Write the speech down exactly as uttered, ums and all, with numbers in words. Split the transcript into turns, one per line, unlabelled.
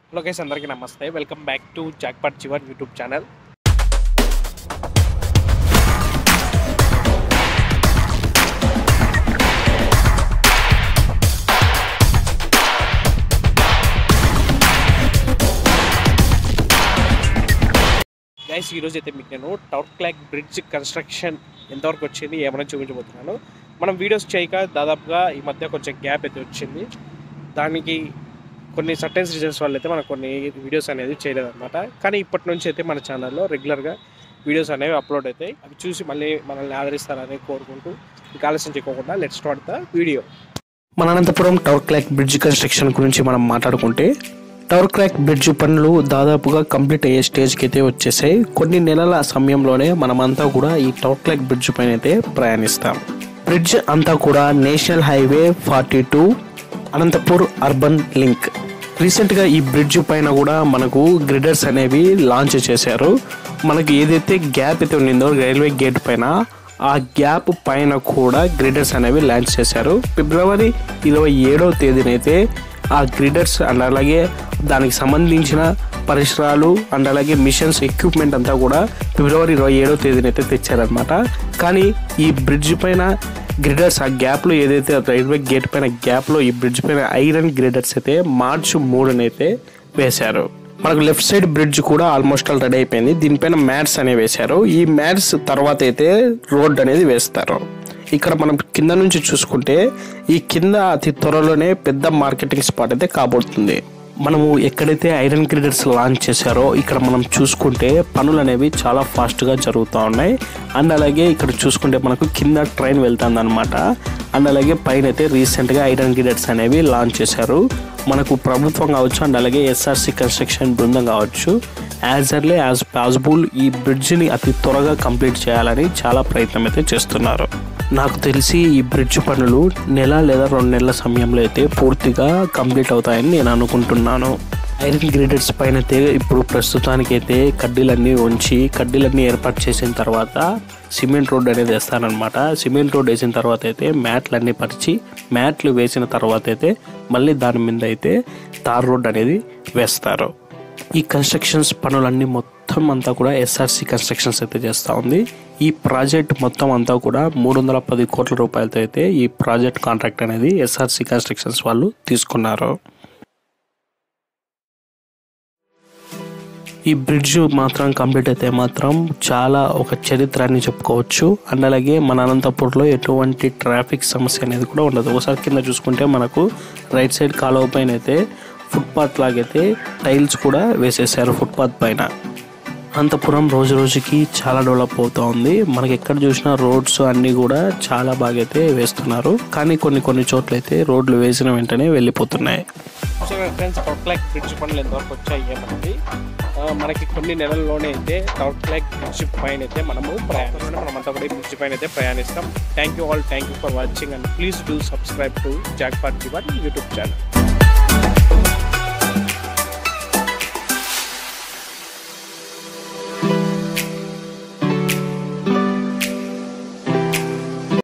Hello guys, అందరికీ నమస్తే. Welcome back to Jackpot చివర్ యూట్యూబ్ ఛానల్. గైస్, ఈరోజు అయితే మీకు నేను టవర్ క్లాక్ బ్రిడ్జ్ కన్స్ట్రక్షన్ ఎంతవరకు వచ్చింది ఏమైనా చూపించబోతున్నాను. మనం వీడియోస్ చేయక దాదాపుగా ఈ మధ్య కొంచెం గ్యాప్ అయితే వచ్చింది. దానికి కొన్ని సర్టెన్స్ రీజన్స్ వల్ల అయితే మనం కొన్ని వీడియోస్ అనేది చేయలేదన్నమాట. కానీ ఇప్పటి నుంచి అయితే మన ఛానల్లో రెగ్యులర్గా వీడియోస్ అనేవి అప్లోడ్ అవుతాయి. అవి చూసి మళ్ళీ మనల్ని ఆదరిస్తారని కోరుకుంటూ ఇంకా ఆలస్యం చేయకుండా లెట్ స్టార్ట్ ద వీడియో. మన Anantapuram tower clock bridge construction గురించి మనం మాట్లాడుకుంటే, టవర్ క్లాక్ బ్రిడ్జ్ పనులు దాదాపుగా కంప్లీట్ అయ్యే స్టేజ్కి అయితే వచ్చేసాయి. కొన్ని నెలల సమయంలోనే మనమంతా కూడా ఈ టవర్ క్లాక్ బ్రిడ్జ్ పైన అయితే ప్రయాణిస్తాం. బ్రిడ్జ్ అంతా కూడా national highway forty two Anantapur urban link. రీసెంట్గా ఈ బ్రిడ్జ్ పైన కూడా మనకు గ్రిడర్స్ అనేవి లాంచ్ చేశారు. మనకి ఏదైతే గ్యాప్ అయితే ఉండిందో రైల్వే గేట్ పైన, ఆ గ్యాప్ పైన కూడా గ్రిడర్స్ అనేవి లాంచ్ చేశారు. ఫిబ్రవరి ఇరవై ఏడవ తేదీనైతే ఆ గ్రిడర్స్ అండ్ అలాగే దానికి సంబంధించిన పరిసరాలు అండ్ అలాగే మిషన్స్ ఎక్విప్మెంట్ అంతా కూడా ఫిబ్రవరి ఇరవై ఏడవ తేదీనైతే తెచ్చారనమాట. కానీ ఈ బ్రిడ్జ్ పైన గ్రిడర్స్, ఆ గ్యాప్లో ఏదైతే రైల్వే గేట్ పైన గ్యాప్లో ఈ బ్రిడ్జ్ పైన ఐరన్ గ్రిడర్స్ అయితే మార్చి మూడునైతే వేశారు. మనకు లెఫ్ట్ సైడ్ బ్రిడ్జ్ కూడా ఆల్మోస్ట్ ఆల్ రెడీ అయిపోయింది. దీనిపైన మ్యాట్స్ అనేవి వేశారు. ఈ మ్యాట్స్ తర్వాత అయితే రోడ్ అనేది వేస్తారు. ఇక్కడ మనం కింద నుంచి చూసుకుంటే ఈ కింద అతి త్వరలోనే పెద్ద మార్కెటింగ్ స్పాట్ అయితే కాబోతుంది. మనము ఎక్కడైతే ఐరన్ గ్రిడర్స్ లాంచ్ చేశారో ఇక్కడ మనం చూసుకుంటే పనులు అనేవి చాలా ఫాస్ట్గా జరుగుతూ ఉన్నాయి. అండ్ అలాగే ఇక్కడ చూసుకుంటే మనకు కింద ట్రైన్ వెళ్తుంది అనమాట. అండ్ అలాగే పైన అయితే రీసెంట్గా ఐరన్ గ్రిడర్స్ అనేవి లాంచ్ చేశారు. మనకు ప్రభుత్వం కావచ్చు అండ్ అలాగే ఎస్ఆర్సి కన్స్ట్రక్షన్ బృందం కావచ్చు యాజ్ ఎర్లీ యాజ్ పాసిబుల్ ఈ బ్రిడ్జ్ని అతి త్వరగా కంప్లీట్ చేయాలని చాలా ప్రయత్నం అయితే చేస్తున్నారు. నాకు తెలిసి ఈ బ్రిడ్జ్ పనులు నెల లేదా రెండు నెలల సమయంలో అయితే పూర్తిగా కంప్లీట్ అవుతాయని నేను అనుకుంటున్నాను. ఐరన్ గ్రిడర్స్ పైన అయితే ఇప్పుడు ప్రస్తుతానికి అయితే కడ్డీలన్నీ ఉంచి కడ్డీలన్నీ ఏర్పాటు చేసిన తర్వాత సిమెంట్ రోడ్ అనేది వేస్తారనమాట. సిమెంట్ రోడ్ వేసిన తర్వాత అయితే మ్యాట్లు అన్నీ పరిచి మ్యాట్లు వేసిన తర్వాత అయితే మళ్ళీ దాని మీద అయితే తార్ రోడ్ అనేది వేస్తారు. ఈ కన్స్ట్రక్షన్స్ పనులన్నీ మొత్తం అంతా కూడా ఎస్ఆర్సి కన్స్ట్రక్షన్స్ అయితే చేస్తూ ఉంది. ఈ ప్రాజెక్ట్ మొత్తం అంతా కూడా మూడు వందల పది కోట్ల రూపాయలతో అయితే ఈ ప్రాజెక్ట్ కాంట్రాక్ట్ అనేది ఎస్ఆర్సి కన్స్ట్రక్షన్స్ వాళ్ళు తీసుకున్నారు. ఈ బ్రిడ్జ్ మాత్రం కంప్లీట్ అయితే మాత్రం చాలా ఒక చరిత్ర అని చెప్పుకోవచ్చు. అండ్ అలాగే మన అనంతపూర్లో ఎటువంటి ట్రాఫిక్ సమస్య అనేది కూడా ఉండదు. ఒకసారి కింద చూసుకుంటే మనకు రైట్ సైడ్ కాలువ పైన అయితే ఫుట్పాత్ లాగైతే టైల్స్ కూడా వేసేసారు ఫుట్పాత్ పైన. అనంతపురం రోజు రోజుకి చాలా డెవలప్ అవుతూ ఉంది. మనకి ఎక్కడ చూసినా రోడ్స్ అన్నీ కూడా చాలా బాగా అయితే వేస్తున్నారు. కానీ కొన్ని కొన్ని చోట్ల అయితే రోడ్లు వేసిన వెంటనే వెళ్ళిపోతున్నాయి. ఫ్రెండ్స్, టవర్ క్లాక్ బ్రిడ్జ్ పనులు ఎంతవరకు వచ్చాయి ఏమన్నది మనకి కొన్ని నెలల్లోనే అయితే టవర్ క్లాక్ బ్రిడ్జ్ పైన అయితే మనము ప్రయాణిస్తాం. మనమంతా కూడా బ్రిడ్జ్ పైన అయితే ప్రయాణిస్తాం. Thank you all, thank you for watching and please do subscribe to Jackpot చివర్ యూట్యూబ్ ఛానల్.